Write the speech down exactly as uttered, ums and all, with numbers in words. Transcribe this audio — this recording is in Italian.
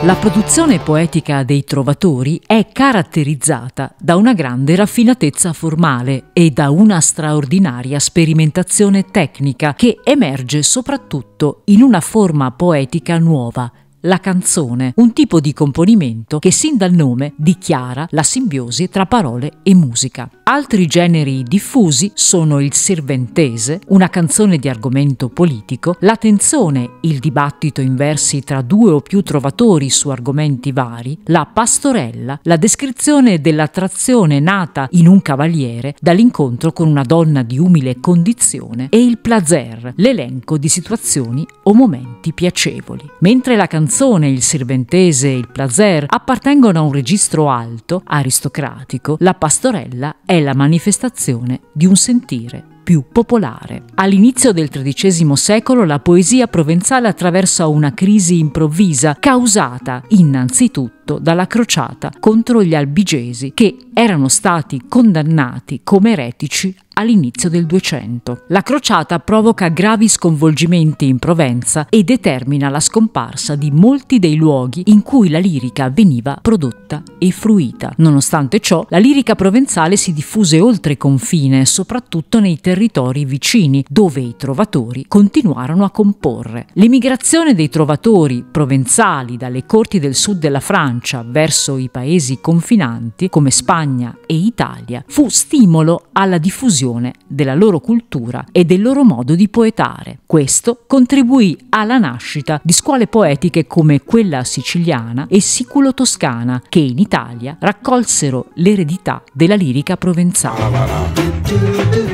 La produzione poetica dei Trovatori è caratterizzata da una grande raffinatezza formale e da una straordinaria sperimentazione tecnica che emerge soprattutto in una forma poetica nuova, la canzone, un tipo di componimento che sin dal nome dichiara la simbiosi tra parole e musica. Altri generi diffusi sono il sirventese, una canzone di argomento politico, la tenzone, il dibattito in versi tra due o più trovatori su argomenti vari, la pastorella, la descrizione dell'attrazione nata in un cavaliere dall'incontro con una donna di umile condizione e il plaisir, l'elenco di situazioni o momenti piacevoli. Mentre la canzone il sirventese e il plaisir appartengono a un registro alto, aristocratico, la pastorella è la manifestazione di un sentire più popolare. All'inizio del tredicesimo secolo la poesia provenzale attraversa una crisi improvvisa causata innanzitutto dalla crociata contro gli albigesi che erano stati condannati come eretici all'inizio del Duecento. La crociata provoca gravi sconvolgimenti in Provenza e determina la scomparsa di molti dei luoghi in cui la lirica veniva prodotta e fruita. Nonostante ciò, la lirica provenzale si diffuse oltre confine, soprattutto nei territori vicini, dove i trovatori continuarono a comporre. L'emigrazione dei trovatori provenzali dalle corti del sud della Francia verso i paesi confinanti, come Spagna e Italia, fu stimolo alla diffusione della loro cultura e del loro modo di poetare. Questo contribuì alla nascita di scuole poetiche come quella siciliana e siculo-toscana, che in Italia raccolsero l'eredità della lirica provenzale.